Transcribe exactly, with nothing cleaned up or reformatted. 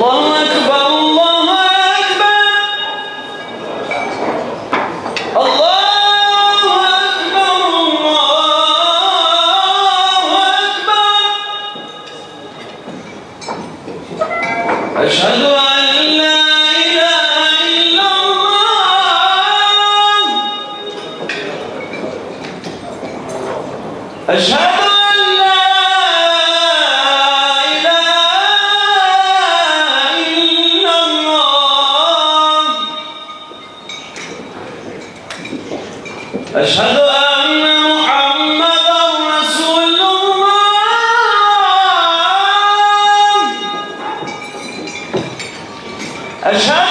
الله أكبر الله أكبر الله أكبر الله أكبر أشهد أن لا إله إلا الله أشهد أشهد أن محمدًا رسول الله أشهد